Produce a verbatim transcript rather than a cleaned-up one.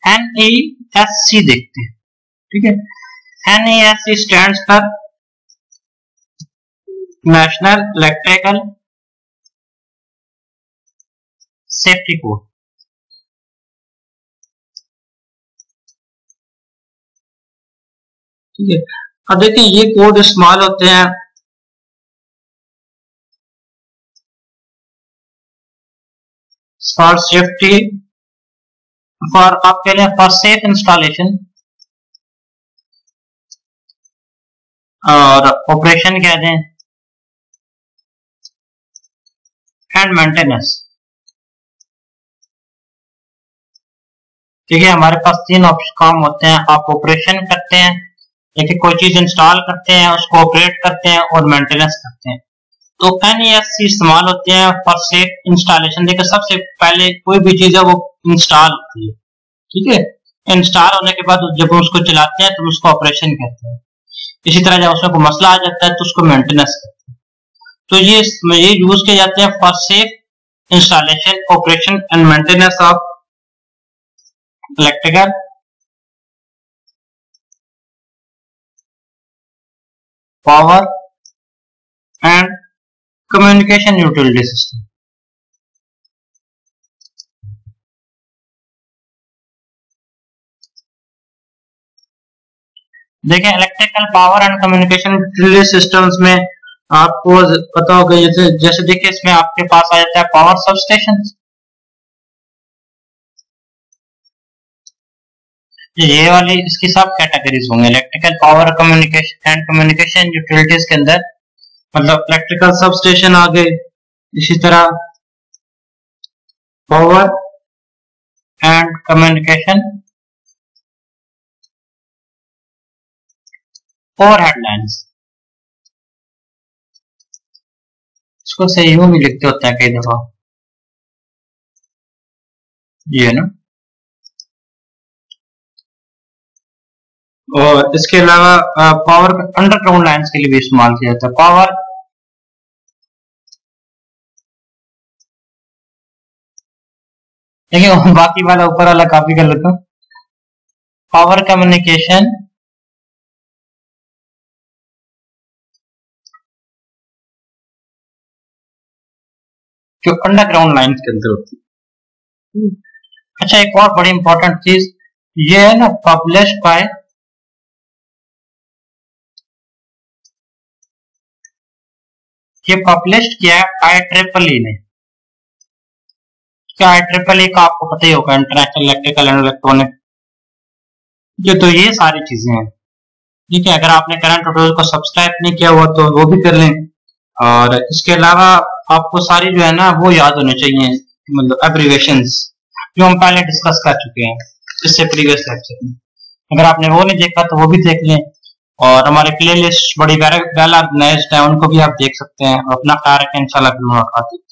N E S सी देखते हैं, ठीक है। N E S C stands for national electrical safety code, ठीक है। अब देखिए ये कोड इस्तेमाल होते हैं फॉर सेफ्टी, फॉर आपके लिए फॉर सेफ इंस्टॉलेशन और ऑपरेशन कह दें एंड मेंटेनेंस, ठीक है। हमारे पास तीन काम होते हैं, आप ऑपरेशन करते हैं, देखिए कोई चीज इंस्टॉल करते हैं, उसको ऑपरेट करते हैं और मेंटेनेंस करते हैं। तो एन ई एस सी इस्तेमाल होते हैं फॉर सेफ इंस्टॉलेशन। देखिए सबसे पहले कोई भी चीज है वो इंस्टॉल होती है, ठीक है। इंस्टॉल होने के बाद जब उसको चलाते हैं तो उसको ऑपरेशन कहते हैं। इसी तरह जब उसमें कोई मसला आ जाता है तो उसको मेंटेनेंस कहते हैं। तो ये ये यूज किए जाते हैं for safe installation, operation and maintenance of electrical power and communication utility system. देखिए electrical power and communication utility systems में आपको पता होगा, जैसे जैसे देखिए इसमें आपके पास आ जाता है पावर सब स्टेशन, ये वाली इसकी सब कैटेगरीज होंगे electrical power communication and communication utilities के अंदर, मतलब इलेक्ट्रिकल सब स्टेशन आ गए, इसी तरह power and communication overhead lines, इसको सही यूं भी लिखते होते हैं कई दफा, ये है ना। और इसके अलावा पावर अंडरग्राउंड लाइन्स के लिए भी इस्तेमाल किया जाता है। पावर देखिए बाकी वाला ऊपर वाला कॉपी कर लेता हूं, पावर कम्युनिकेशन जो अंडरग्राउंड लाइन्स के अंदर होती है। अच्छा एक और बड़ी इंपॉर्टेंट चीज ये है ना, पब्लिश बाय, ये पब्लिश किया है आई ट्रिपल ई ने। क्या आई ट्रिपल ई का आपको पता ही होगा, इंटरनेशनल इलेक्ट्रिकल एंड इलेक्ट्रॉनिक, ये तो ये सारी चीजें हैं, ठीक है। अगर आपने करंट ट्यूटोरियल को सब्सक्राइब नहीं किया हुआ तो वो भी कर लें। और इसके अलावा आपको सारी जो है ना वो याद होने चाहिए, मतलब एब्रिविएशंस जो हम पहले डिस्कस कर चुके हैं इससे प्रीवियस लेक्चर में। अगर आपने वो नहीं देखा तो वो भी देख लें, और हमारे प्लेलिस्ट बड़ी वेल ऑर्गेनाइज्ड है, उनको भी आप देख सकते हैं। अपना ख्याल रखें, इंशाल्लाह फिर मुलाकात होगी।